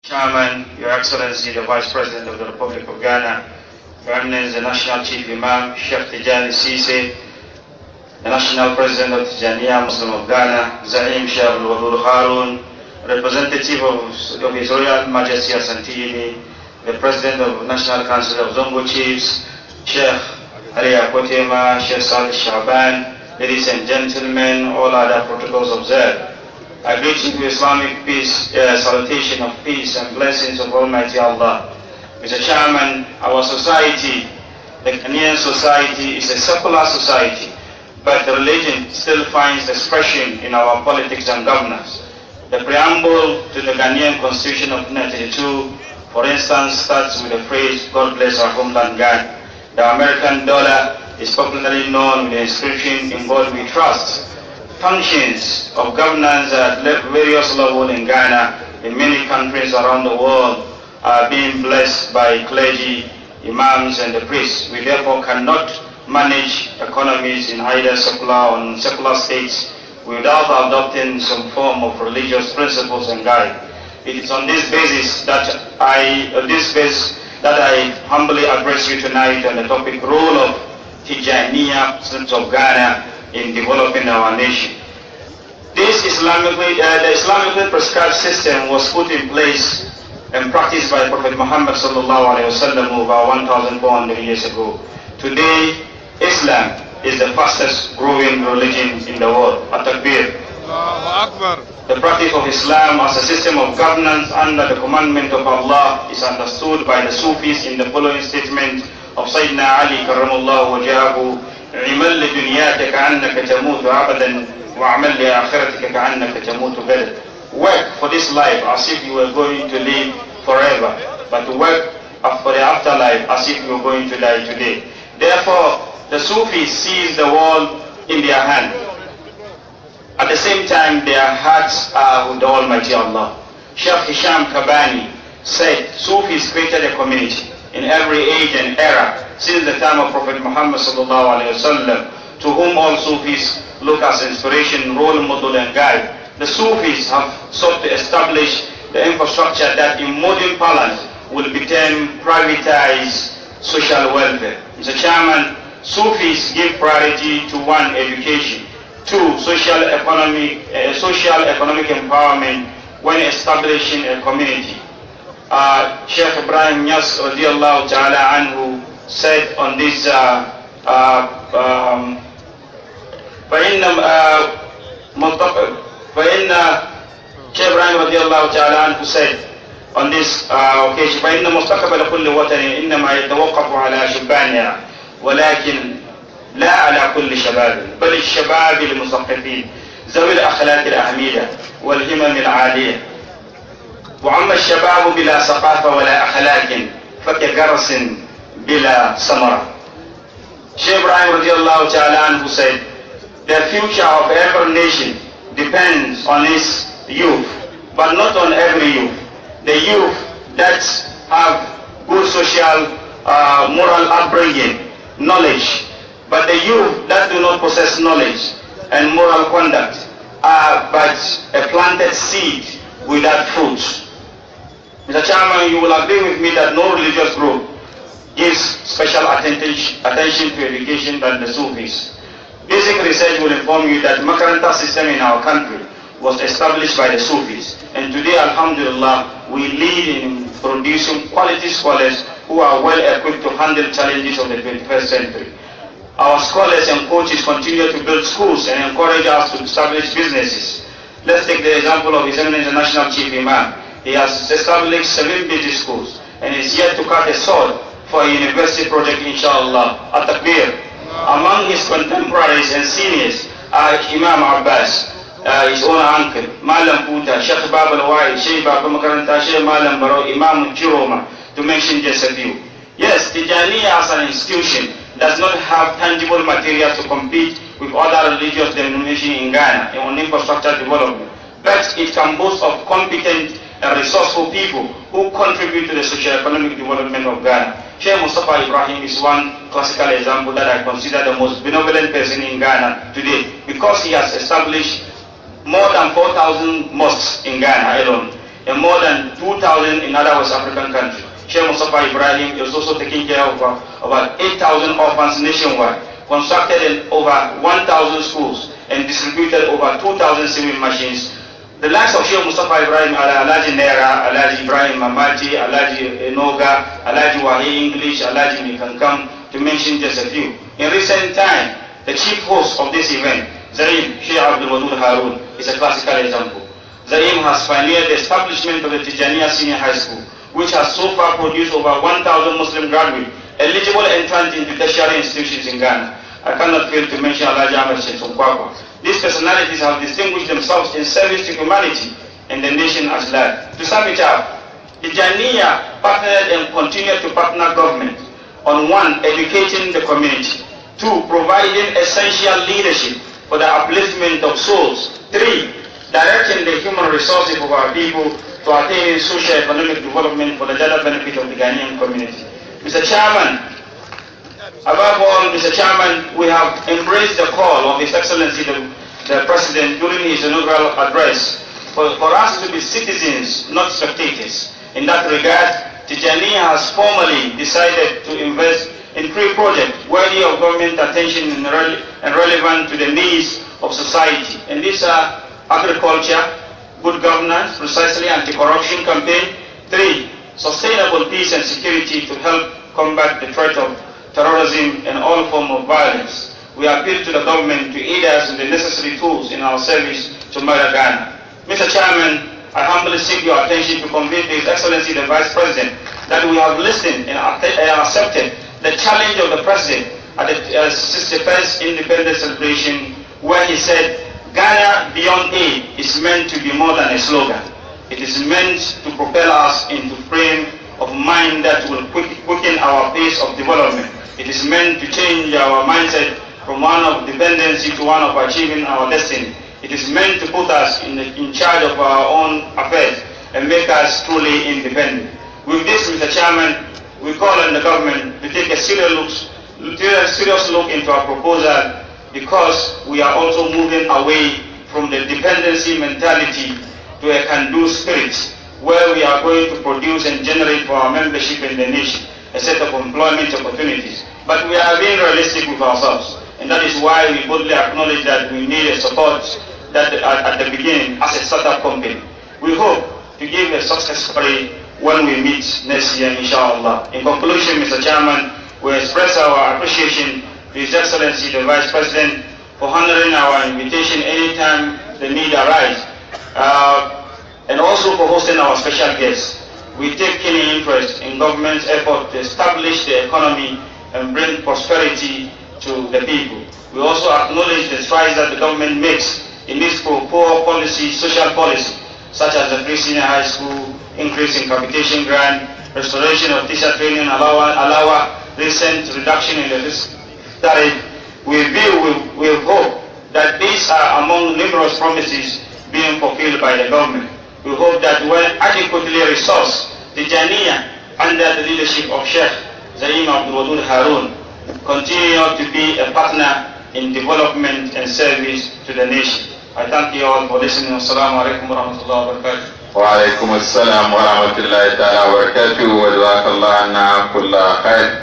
Chairman, Your Excellency, the Vice President of the Republic of Ghana, Your Eminence, the National Chief Imam, Sheikh Tijani Sise, the National President of Tijaniya Muslim of Ghana, Zaim Sheikh Al-Wadud Harun, Representative of His Royal Majesty Asantini, the President of National Council of Zongo Chiefs, Sheikh Ali Akotema, Sheikh Salih Shaban, ladies and gentlemen, all other protocols observed. I greet you with Islamic peace, salutation of peace and blessings of Almighty Allah. Mr. Chairman, our society, the Ghanaian society, is a secular society, but the religion still finds expression in our politics and governance. The preamble to the Ghanaian Constitution of 1992, for instance, starts with the phrase, "God bless our homeland Ghana." The American dollar is popularly known with the inscription, "In God we trust." Functions of governance at various levels in Ghana, in many countries around the world, are being blessed by clergy, imams, and the priests. We therefore cannot manage economies in either secular or non-secular states without adopting some form of religious principles and guide. It is on this basis that I humbly address you tonight on the topic role of Tijaniya Muslims of Ghana in developing our nation. This the Islamically prescribed system was put in place and practiced by Prophet Muhammad sallallahu alaihi wasallam over 1,400 years ago. Today, Islam is the fastest growing religion in the world. At-Takbir. The practice of Islam as a system of governance under the commandment of Allah is understood by the Sufis in the following statement of Sayyidina Ali karramallahu wajahu: "Imal li dunyaka ka'annaka tamutu abadan wa amal li akhiratika ka'annaka tamutu gadan." Work for this life as if you were going to live forever, but work for the afterlife as if you were going to die today. Therefore, the Sufis seize the world in their hand. At the same time, their hearts are with the Almighty Allah. Sheikh Hisham Kabani said, Sufis created a community in every age and era since the time of Prophet Muhammad sallallahu alaihi wasallam, to whom all Sufis look as inspiration, role model, and guide. The Sufis have sought to establish the infrastructure that in modern parlance will become privatized social welfare. Mr. Chairman, Sufis give priority to 1. Education, 2. Social economic empowerment when establishing a community. Sheikh Ibrahim Yas radiallahu ta'ala anhu said on this, Sheikh Ibrahim radiallahu ta'ala anhu said on this occasion, فَإِنَّ مُسْتَقْبَلَ كُلِّ وَطَنٍ إِنَّمَا يَتَوَقَّفُ عَلَى شُبَّانِهَا وَلَكِنْ لا على كل شباب بل الشباب المثقفين ذوي الأخلاق الأحميدة والهمم العالية. وعم الشباب بلا ثقافة ولا أخلاق فكجرس بلا ثمرة. Sheikh Ibrahim radiallahu ta'ala anhu said, the future of every nation depends on its youth, but not on every youth. The youth that have good social, moral upbringing, knowledge, but the youth that do not possess knowledge and moral conduct are but a planted seed without fruit. Mr. Chairman, you will agree with me that no religious group gives special attention to education than the Sufis. Basic research will inform you that the Makaranta system in our country was established by the Sufis. And today, alhamdulillah, we lead in producing quality scholars who are well equipped to handle challenges of the 21st century. Our scholars and coaches continue to build schools and encourage us to establish businesses. Let's take the example of His Eminence the National Chief Imam. He has established 7 business schools and is yet to cut a sword for a university project, inshallah. At-Takbir. Among his contemporaries and seniors are Imam Abbas, his own uncle, Malam Puta, Sheikh Bab al-Wai, Sheikh Baba Makaranta, Sheikh Malam Baro, Imam Jiroma, to mention just a few. Yes, Tijaniya as an institution does not have tangible material to compete with other religious denominations in Ghana on infrastructure development, but it can boast of competent and resourceful people who contribute to the socio-economic development of Ghana. Sheikh Mustafa Ibrahim is one classical example that I consider the most benevolent person in Ghana today, because he has established more than 4,000 mosques in Ghana alone, and more than 2,000 in other West African countries. Sheikh Mustafa Ibrahim is also taking care of about 8,000 orphans nationwide, constructed in over 1,000 schools, and distributed over 2,000 sewing machines. The likes of Sheikh Mustafa Ibrahim, Alaji Nera, Alaji Ibrahim Mamati, Alaji Enoga, Alaji Wahi English, Alaji Mikankam, to mention just a few. In recent time, the chief host of this event, Zaim Sheikh Abdul Wadud Harun, is a classical example. Zaim has pioneered the establishment of the Tijaniya Senior High School, which has so far produced over 1,000 Muslim graduates eligible entrants into tertiary institutions in Ghana. I cannot fail to mention Alaji Ahmed Sheikh Sunkwakwa. These personalities have distinguished themselves in service to humanity and the nation as large. To sum it up, Tijaniya partnered and continued to partner government on 1, educating the community, 2, providing essential leadership for the upliftment of souls, 3, directing the human resources of our people to attain socio-economic development for the general benefit of the Ghanaian community. Mr. Chairman, above all, Mr. Chairman, we have embraced the call of His Excellency the President during his inaugural address for us to be citizens, not spectators. In that regard, Tijaniya has formally decided to invest in 3 projects worthy of government attention and relevant to the needs of society. And these are agriculture, good governance, precisely anti-corruption campaign, 3, sustainable peace and security to help combat the threat of terrorism and all forms of violence. We appeal to the government to aid us with the necessary tools in our service to mother Ghana. Mr. Chairman, I humbly seek your attention to convey to His Excellency the Vice President that we have listened and accepted the challenge of the President at the 61st Independence Celebration, where he said, Ghana beyond aid is meant to be more than a slogan. It is meant to propel us into frame of mind that will quicken our pace of development. It is meant to change our mindset from one of dependency to one of achieving our destiny. It is meant to put us in charge of our own affairs and make us truly independent. With this, Mr. Chairman, we call on the government to take a serious look into our proposal, because we are also moving away from the dependency mentality to a can-do spirit, where we are going to produce and generate for our membership in the nation a set of employment opportunities. But we are being realistic with ourselves, and that is why we boldly acknowledge that we need a support that at the beginning as a startup company. We hope to give a success story when we meet next year, inshallah. In conclusion, Mr. Chairman, we express our appreciation to His Excellency the Vice President for honoring our invitation anytime the need arises, and also for hosting our special guests. We take keen interest in government's effort to establish the economy and bring prosperity to the people. We also acknowledge the strides that the government makes in its poor policy, social policy, such as the free senior high school, increase in capitation grant, restoration of teacher training allowance, recent reduction in the risk tariff. We hope that these are among numerous promises being fulfilled by the government. We hope that when adequately resourced, Tijaniya, under the leadership of Sheikh Zaim Abdul Wadud Harun, continue to be a partner in development and service to the nation. I thank you all for listening. Assalamu alaikum wa rahmatullahi wa barakatuh. وعليكم السلام ورحمة الله تعالى وبركاته وجزاك الله عنا كل خير.